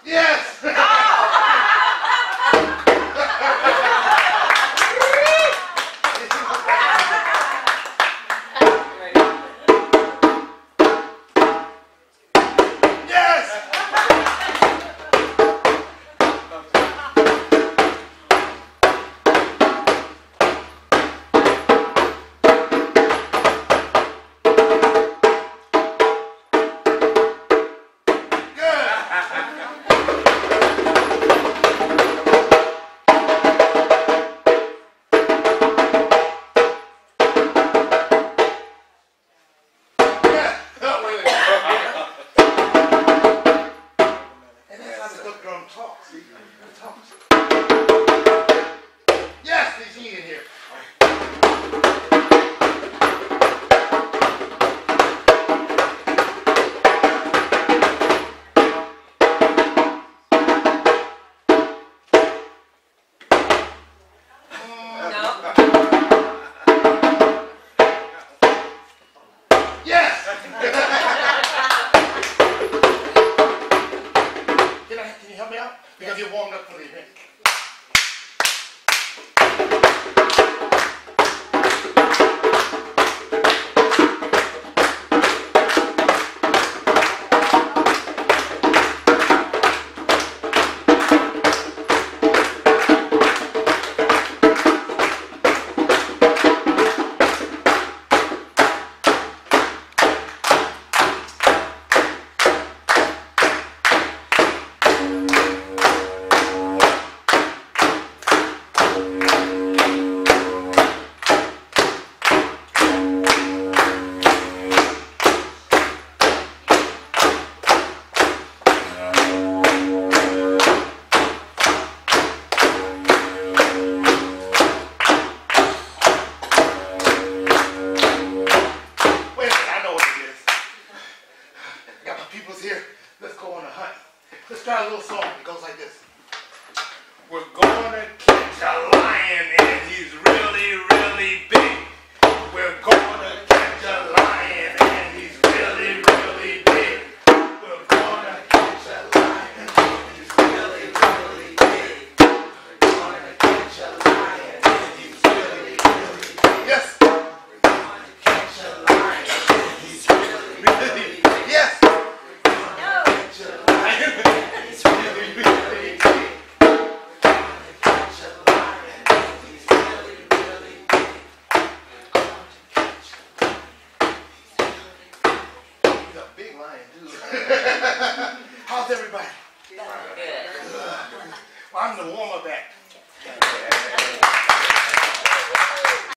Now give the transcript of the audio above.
Yes! Talks. Yes, there's heat in here. Yes. Can you help me out? Because you're warmed up for the event. Here, let's go on a hunt. Let's try a little song. It goes like this. We're gonna catch a lion and he's really, really big. We're gonna catch a lion and he's really, really big. We're gonna catch a lion and he's really, really big. We're gonna catch a lion and he's really, really big. Yes. We're gonna catch a lion and he's really, really big. Yes. Big lion, dude. How's everybody? Good. Well, I'm the warm-up act.